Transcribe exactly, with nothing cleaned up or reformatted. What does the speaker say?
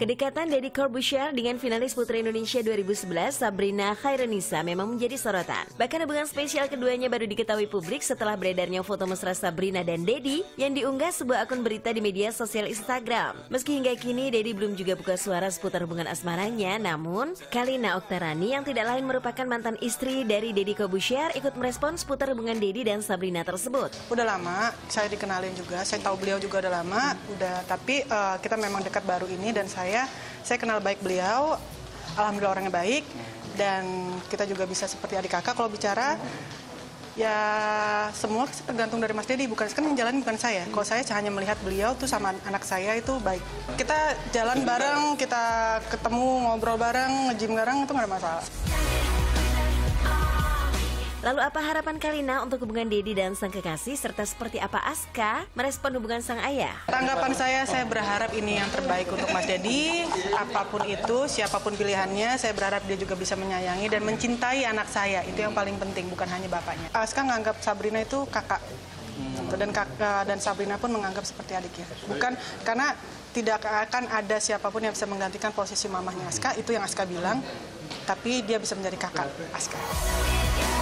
Kedekatan Deddy Corbuzier dengan finalis Putri Indonesia dua ribu sebelas Sabrina Khairunisa memang menjadi sorotan. Bahkan hubungan spesial keduanya baru diketahui publik setelah beredarnya foto mesra Sabrina dan Deddy yang diunggah sebuah akun berita di media sosial Instagram. Meski hingga kini Deddy belum juga buka suara seputar hubungan asmaranya, namun Kalina Oktarani yang tidak lain merupakan mantan istri dari Deddy Corbuzier ikut merespon seputar hubungan Deddy dan Sabrina tersebut. Udah lama, saya dikenalin juga, saya tahu beliau juga udah lama, udah tapi uh, kita memang dekat baru ini dan saya Saya kenal baik beliau, alhamdulillah orangnya baik, dan kita juga bisa seperti adik kakak kalau bicara. Ya semua tergantung dari Mas Deddy, bukan kan yang jalan bukan saya. Kalau saya hanya melihat beliau tuh sama anak saya itu baik. Kita jalan bareng, kita ketemu ngobrol bareng, nge-gym bareng itu nggak ada masalah. Lalu apa harapan Kalina untuk hubungan Deddy dan sang kekasih, serta seperti apa Aska merespon hubungan sang ayah? Tanggapan saya, saya berharap ini yang terbaik untuk Mas Deddy. Apapun itu, siapapun pilihannya, saya berharap dia juga bisa menyayangi dan mencintai anak saya. Itu yang paling penting, bukan hanya bapaknya. Aska menganggap Sabrina itu kakak. Dan kakak dan Sabrina pun menganggap seperti adiknya. Bukan karena tidak akan ada siapapun yang bisa menggantikan posisi mamahnya Aska, itu yang Aska bilang. Tapi dia bisa menjadi kakak Aska.